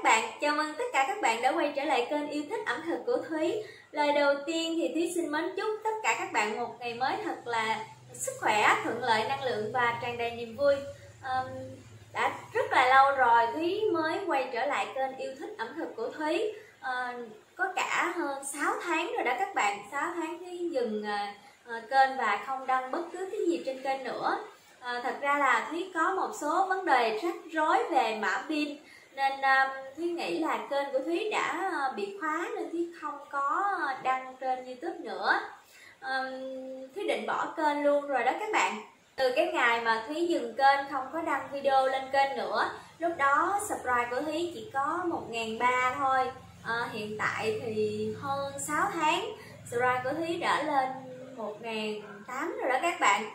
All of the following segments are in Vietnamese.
bạn, chào mừng tất cả các bạn đã quay trở lại kênh yêu thích ẩm thực của Thúy. Lời đầu tiên thì Thúy xin mến chúc tất cả các bạn một ngày mới thật là sức khỏe, thuận lợi, năng lượng và tràn đầy niềm vui. Đã rất là lâu rồi Thúy mới quay trở lại kênh yêu thích ẩm thực của Thúy. Có cả hơn 6 tháng rồi đó các bạn, 6 tháng Thúy dừng kênh và không đăng bất cứ cái gì trên kênh nữa. Thật ra là Thúy có một số vấn đề rắc rối về mã pin, nên Thúy nghĩ là kênh của Thúy đã bị khóa nên Thúy không có đăng trên YouTube nữa. Thúy định bỏ kênh luôn rồi đó các bạn. Từ cái ngày mà Thúy dừng kênh không có đăng video lên kênh nữa, lúc đó subscribe của Thúy chỉ có 1.300 thôi. Hiện tại thì hơn 6 tháng subscribe của Thúy đã lên 1.800 rồi đó các bạn.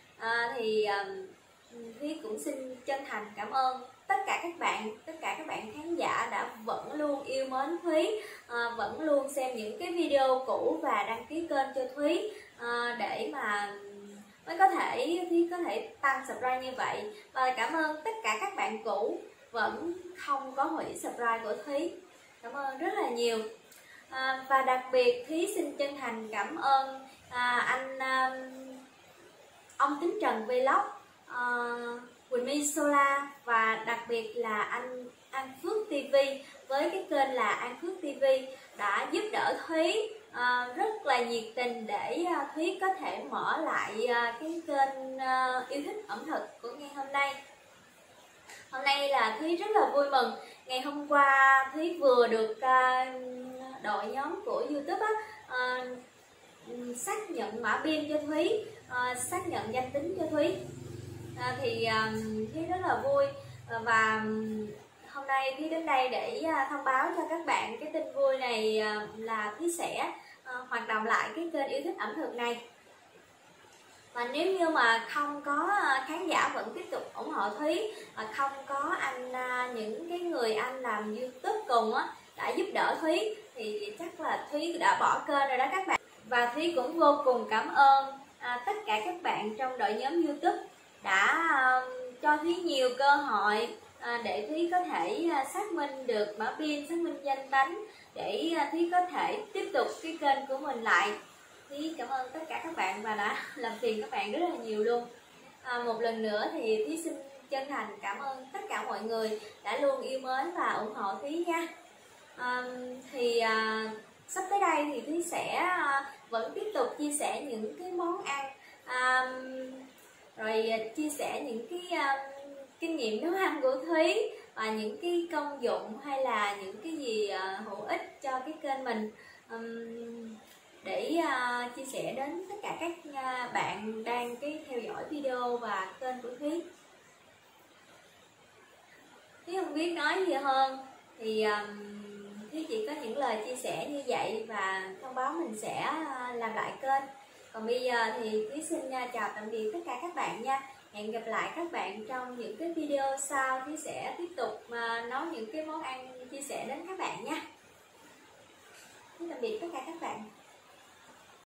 Thúy cũng xin chân thành cảm ơn tất cả các bạn khán giả đã vẫn luôn yêu mến Thúy, vẫn luôn xem những cái video cũ và đăng ký kênh cho Thúy, để mà mới có thể Thúy có thể tăng subscribe như vậy. Và cảm ơn tất cả các bạn cũ vẫn không có hủy subscribe của Thúy, cảm ơn rất là nhiều. Và đặc biệt Thúy xin chân thành cảm ơn ông Tính Trần Vlog, Quỳnh My Sola và đặc biệt là anh An Phước TV với cái kênh là An Phước TV đã giúp đỡ Thúy rất là nhiệt tình để Thúy có thể mở lại cái kênh yêu thích ẩm thực của ngày hôm nay. Hôm nay là Thúy rất là vui mừng. Ngày hôm qua Thúy vừa được đội nhóm của YouTube xác nhận mã pin cho Thúy, xác nhận danh tính cho Thúy. Thúy rất là vui, và hôm nay Thúy đến đây để thông báo cho các bạn cái tin vui này, là Thúy sẽ hoạt động lại cái kênh yêu thích ẩm thực này. Và nếu như mà không có khán giả vẫn tiếp tục ủng hộ Thúy, và không có những cái người anh làm YouTube cùng đã giúp đỡ Thúy thì chắc là Thúy đã bỏ kênh rồi đó các bạn. Và Thúy cũng vô cùng cảm ơn tất cả các bạn trong đội nhóm YouTube đã cho Thúy nhiều cơ hội để Thúy có thể xác minh được mã pin, xác minh danh tính để Thúy có thể tiếp tục cái kênh của mình lại. Thúy cảm ơn tất cả các bạn và đã làm phiền các bạn rất là nhiều luôn. Một lần nữa thì Thúy xin chân thành cảm ơn tất cả mọi người đã luôn yêu mến và ủng hộ Thúy nha. Sắp tới đây thì Thúy sẽ vẫn tiếp tục chia sẻ những cái món ăn, rồi chia sẻ những cái kinh nghiệm nấu ăn của Thúy và những cái công dụng hay là những cái gì hữu ích cho cái kênh mình, để chia sẻ đến tất cả các bạn đang theo dõi video và kênh của Thúy. Thúy không biết nói gì hơn, thì Thúy chỉ có những lời chia sẻ như vậy và thông báo mình sẽ làm lại kênh. Còn bây giờ thì Thúy xin chào tạm biệt tất cả các bạn nha. Hẹn gặp lại các bạn trong những cái video sau. Thúy sẽ tiếp tục nấu những cái món ăn chia sẻ đến các bạn nha. Tạm biệt tất cả các bạn.